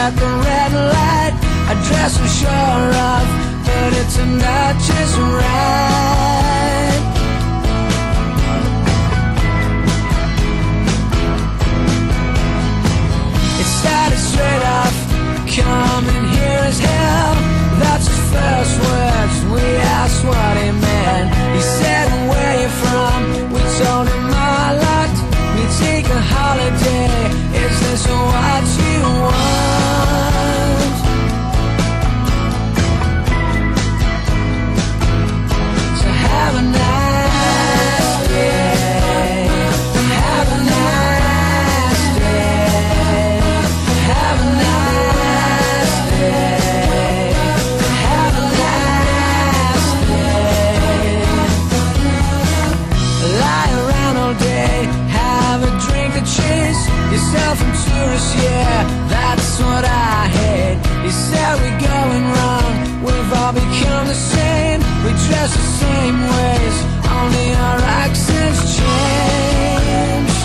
at the red light. A dress I'm sure of, but it turned out just right. It started straight off, coming here as hell. That's his first words, we asked what he meant. He said, where you from? We told him our lot. We take a holiday, is this what you want? So have a nice day, have a nice day, have a nice day, have a nice day. Lie around all day, have a drink or chase yourself from tourists, yeah, that's what I hate. He said we're going wrong, we've all become the same. We dress the same ways, only our accents change.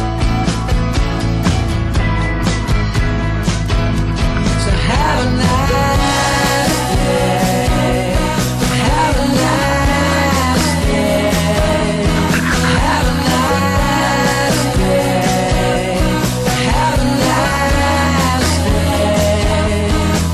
So have a nice day, have a nice day, have a nice day, have a nice day.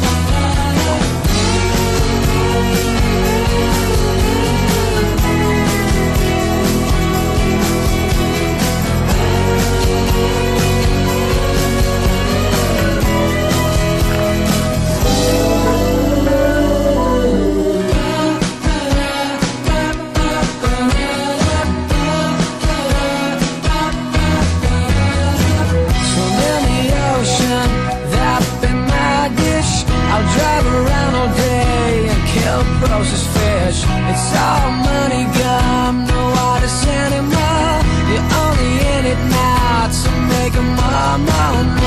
Swim in the ocean, that be my dish. I'll drive around all day and kill processed fish. It's all money gum, no artists anymore. You're only in it now to make 'em more.